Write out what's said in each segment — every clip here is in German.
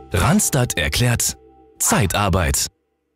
Randstad erklärt Zeitarbeit.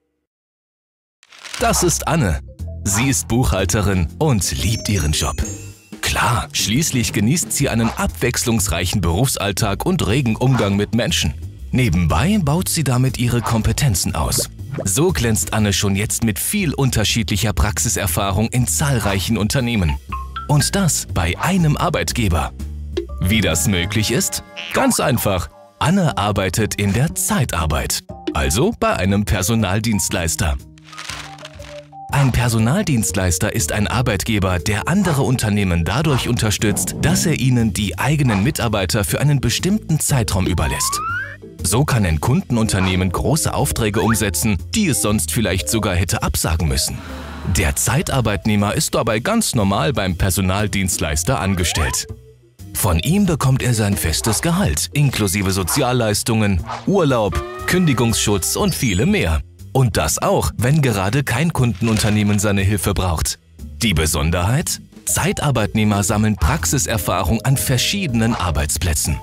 Das ist Anne. Sie ist Buchhalterin und liebt ihren Job. Klar, schließlich genießt sie einen abwechslungsreichen Berufsalltag und regen Umgang mit Menschen. Nebenbei baut sie damit ihre Kompetenzen aus. So glänzt Anne schon jetzt mit viel unterschiedlicher Praxiserfahrung in zahlreichen Unternehmen. Und das bei einem Arbeitgeber. Wie das möglich ist? Ganz einfach. Anne arbeitet in der Zeitarbeit, also bei einem Personaldienstleister. Ein Personaldienstleister ist ein Arbeitgeber, der andere Unternehmen dadurch unterstützt, dass er ihnen die eigenen Mitarbeiter für einen bestimmten Zeitraum überlässt. So kann ein Kundenunternehmen große Aufträge umsetzen, die es sonst vielleicht sogar hätte absagen müssen. Der Zeitarbeitnehmer ist dabei ganz normal beim Personaldienstleister angestellt. Von ihm bekommt er sein festes Gehalt, inklusive Sozialleistungen, Urlaub, Kündigungsschutz und viele mehr. Und das auch, wenn gerade kein Kundenunternehmen seine Hilfe braucht. Die Besonderheit? Zeitarbeitnehmer sammeln Praxiserfahrung an verschiedenen Arbeitsplätzen.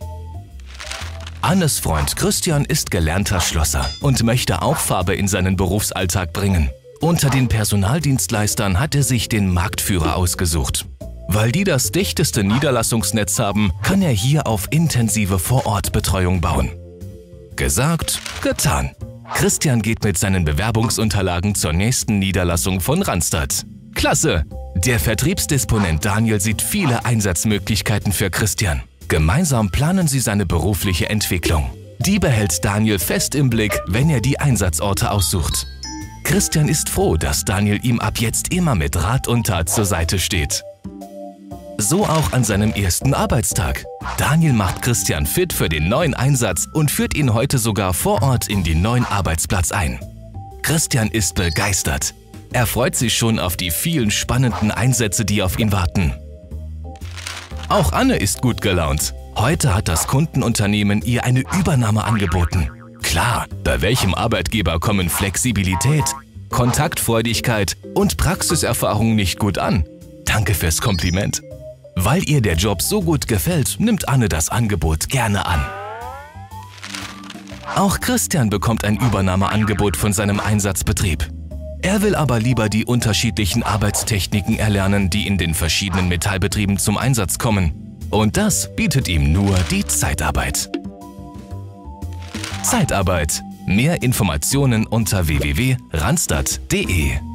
Annes Freund Christian ist gelernter Schlosser und möchte auch Farbe in seinen Berufsalltag bringen. Unter den Personaldienstleistern hat er sich den Marktführer ausgesucht. Weil die das dichteste Niederlassungsnetz haben, kann er hier auf intensive Vorortbetreuung bauen. Gesagt, getan. Christian geht mit seinen Bewerbungsunterlagen zur nächsten Niederlassung von Randstad. Klasse! Der Vertriebsdisponent Daniel sieht viele Einsatzmöglichkeiten für Christian. Gemeinsam planen sie seine berufliche Entwicklung. Die behält Daniel fest im Blick, wenn er die Einsatzorte aussucht. Christian ist froh, dass Daniel ihm ab jetzt immer mit Rat und Tat zur Seite steht. So auch an seinem ersten Arbeitstag. Daniel macht Christian fit für den neuen Einsatz und führt ihn heute sogar vor Ort in den neuen Arbeitsplatz ein. Christian ist begeistert. Er freut sich schon auf die vielen spannenden Einsätze, die auf ihn warten. Auch Anne ist gut gelaunt. Heute hat das Kundenunternehmen ihr eine Übernahme angeboten. Klar, bei welchem Arbeitgeber kommen Flexibilität, Kontaktfreudigkeit und Praxiserfahrung nicht gut an? Danke fürs Kompliment. Weil ihr der Job so gut gefällt, nimmt Anne das Angebot gerne an. Auch Christian bekommt ein Übernahmeangebot von seinem Einsatzbetrieb. Er will aber lieber die unterschiedlichen Arbeitstechniken erlernen, die in den verschiedenen Metallbetrieben zum Einsatz kommen. Und das bietet ihm nur die Zeitarbeit. Zeitarbeit. Mehr Informationen unter www.randstad.de